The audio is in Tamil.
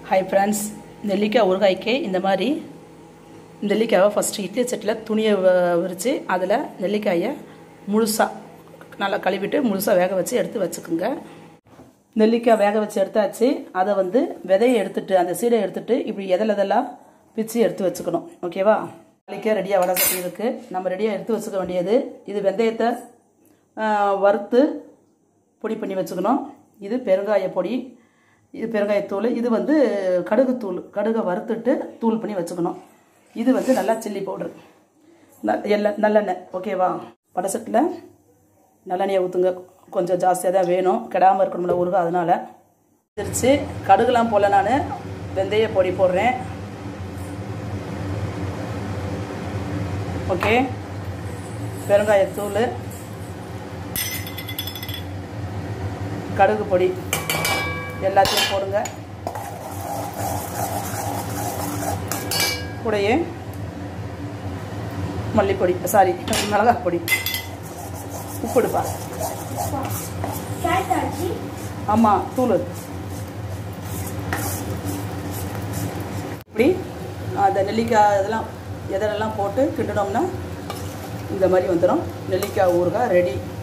Hi friends, நெல்லிக்காய் ஊறுகாய்க்கு இந்த மாதிரி நெல்லிக்காயை ஃபர்ஸ்ட் இட்லி சட்டியில் துணியை விரித்து அதில் நெல்லிக்காயை முழுசாக நல்லா கழுவிட்டு முழுசாக வேக வச்சு எடுத்து வச்சுக்கோங்க. நெல்லிக்காய் வேக வச்சு எடுத்தாச்சு. அதை வந்து விதையை எடுத்துட்டு அந்த சீடை எடுத்துட்டு இப்படி எதெல்லாம் பிச்சு எடுத்து வச்சுக்கணும். ஓகேவா? நெல்லிக்காய் ரெடியாக வடை சட்டி இருக்குது. நம்ம ரெடியாக எடுத்து வச்சுக்க வேண்டியது இது வெந்தயத்தை வறுத்து பொடி பண்ணி வச்சுக்கணும். இது பெருங்காய பொடி, இது பெருங்காயத்தூள், இது வந்து கடுகுத்தூள், கடுகை வறுத்துட்டு தூள் பண்ணி வச்சுக்கணும். இது வந்து நல்லா சில்லி பவுடர், நல்லெண்ணெய். ஓகேவா? வடை சட்டியில் நல்லெண்ணெயை ஊற்றுங்க. கொஞ்சம் ஜாஸ்தியாக தான் வேணும், கெடாமல் இருக்கணும்ல ஊறுகாய், அதனால் திருச்சி கடுகுலாம் போல் நான் வெந்தய பொடி போடுறேன். ஓகே, பெருங்காயத்தூள், கடுகு பொடி எல்லாத்தையும் போடுங்க. கூடயே மல்லிப்பொடி, சாரி மிளகாய் பொடி, உப்பு எடுப்பா. ஆமாம், தூள். இப்படி அந்த நெல்லிக்காய் இதெல்லாம் எதெல்லாம் போட்டு கிண்டனோம்னா இந்த மாதிரி வந்துடும். நெல்லிக்காய் ஊறுகாய் ரெடி.